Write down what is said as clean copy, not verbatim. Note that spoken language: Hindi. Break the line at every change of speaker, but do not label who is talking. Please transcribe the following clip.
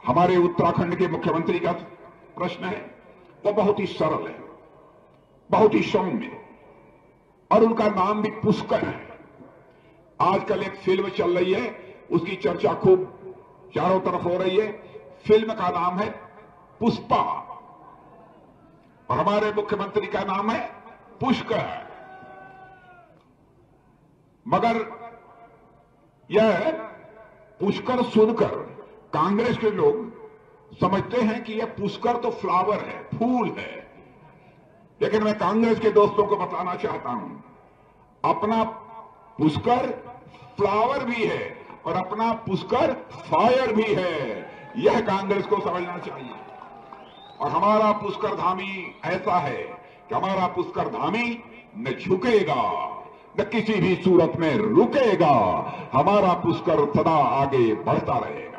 हमारे उत्तराखंड के मुख्यमंत्री का प्रश्न है वो बहुत ही सरल है, बहुत ही सौम्य, और उनका नाम भी पुष्कर है। आजकल एक फिल्म चल रही है, उसकी चर्चा खूब चारों तरफ हो रही है। फिल्म का नाम है पुष्पा और हमारे मुख्यमंत्री का नाम है पुष्कर। मगर यह पुष्कर सुनकर कांग्रेस के लोग समझते हैं कि यह पुष्कर तो फ्लावर है, फूल है। लेकिन मैं कांग्रेस के दोस्तों को बताना चाहता हूं, अपना पुष्कर फ्लावर भी है और अपना पुष्कर फायर भी है। यह कांग्रेस को समझना चाहिए। और हमारा पुष्कर धामी ऐसा है कि हमारा पुष्कर धामी न झुकेगा न किसी भी सूरत में रुकेगा। हमारा पुष्कर सदा आगे बढ़ता रहेगा।